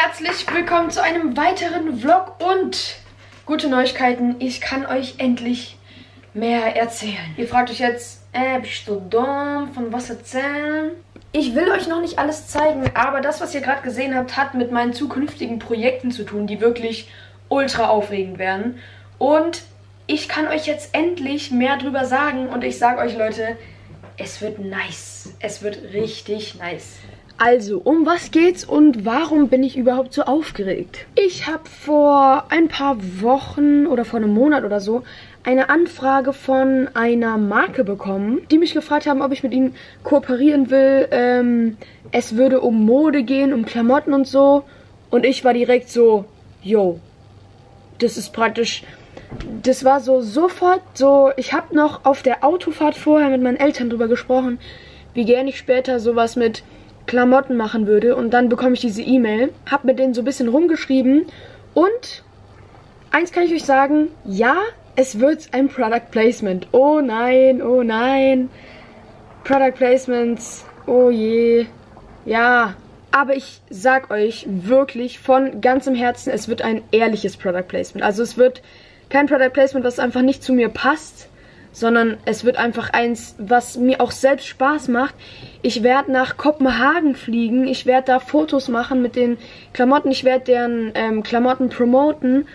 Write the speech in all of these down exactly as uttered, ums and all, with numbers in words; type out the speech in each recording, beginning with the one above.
Herzlich willkommen zu einem weiteren Vlog und gute Neuigkeiten, ich kann euch endlich mehr erzählen. Ihr fragt euch jetzt, äh, bist du dumm, von was erzählen? Ich will euch noch nicht alles zeigen, aber das, was ihr gerade gesehen habt, hat mit meinen zukünftigen Projekten zu tun, die wirklich ultra aufregend werden. Und ich kann euch jetzt endlich mehr drüber sagen und ich sage euch, Leute, es wird nice. Es wird richtig nice. Also, um was geht's und warum bin ich überhaupt so aufgeregt? Ich habe vor ein paar Wochen oder vor einem Monat oder so eine Anfrage von einer Marke bekommen, die mich gefragt haben, ob ich mit ihnen kooperieren will. Ähm, es würde um Mode gehen, um Klamotten und so. Und ich war direkt so, yo, das ist praktisch... Das war so sofort so, ich habe noch auf der Autofahrt vorher mit meinen Eltern drüber gesprochen, wie gerne ich später sowas mit Klamotten machen würde. Und dann bekomme ich diese E-Mail, habe mit denen so ein bisschen rumgeschrieben und eins kann ich euch sagen, ja, es wird ein Product Placement. Oh nein, oh nein, Product Placements, oh je, ja. Aber ich sag euch wirklich von ganzem Herzen, es wird ein ehrliches Product Placement. Also es wird kein Product Placement, was einfach nicht zu mir passt, sondern es wird einfach eins, was mir auch selbst Spaß macht. Ich werde nach Kopenhagen fliegen, ich werde da Fotos machen mit den Klamotten, ich werde deren ähm, Klamotten promoten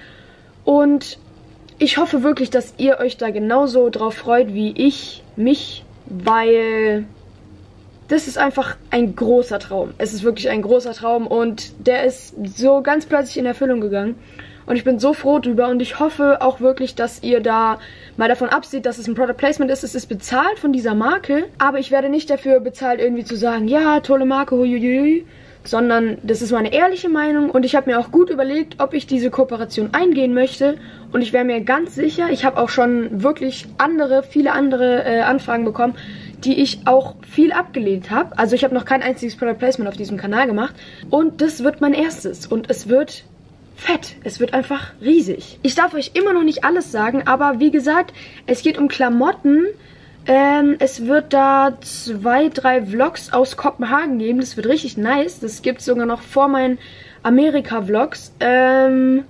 und ich hoffe wirklich, dass ihr euch da genauso drauf freut wie ich mich, weil das ist einfach ein großer Traum. Es ist wirklich ein großer Traum und der ist so ganz plötzlich in Erfüllung gegangen. Und ich bin so froh drüber und ich hoffe auch wirklich, dass ihr da mal davon abseht, dass es ein Product Placement ist. Es ist bezahlt von dieser Marke, aber ich werde nicht dafür bezahlt, irgendwie zu sagen, ja, tolle Marke, huiuiui, sondern das ist meine ehrliche Meinung und ich habe mir auch gut überlegt, ob ich diese Kooperation eingehen möchte und ich wäre mir ganz sicher, ich habe auch schon wirklich andere, viele andere äh, Anfragen bekommen, die ich auch viel abgelehnt habe. Also ich habe noch kein einziges Product Placement auf diesem Kanal gemacht und das wird mein erstes und es wird fett. Es wird einfach riesig. Ich darf euch immer noch nicht alles sagen, aber wie gesagt, es geht um Klamotten. Ähm, es wird da zwei, drei Vlogs aus Kopenhagen geben. Das wird richtig nice. Das gibt es sogar noch vor meinen Amerika-Vlogs. Ähm,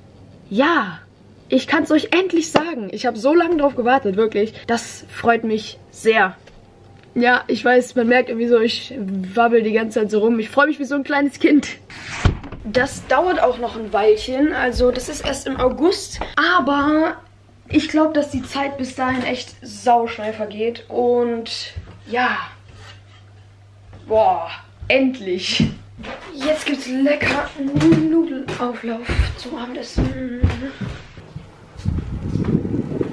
ja, ich kann es euch endlich sagen. Ich habe so lange drauf gewartet, wirklich. Das freut mich sehr. Ja, ich weiß, man merkt irgendwie so, ich wabbel die ganze Zeit so rum. Ich freue mich wie so ein kleines Kind. Das dauert auch noch ein Weilchen, also das ist erst im August, aber ich glaube, dass die Zeit bis dahin echt sauschnell vergeht und ja, boah, endlich. Jetzt gibt's lecker Nudelauflauf zum Abendessen.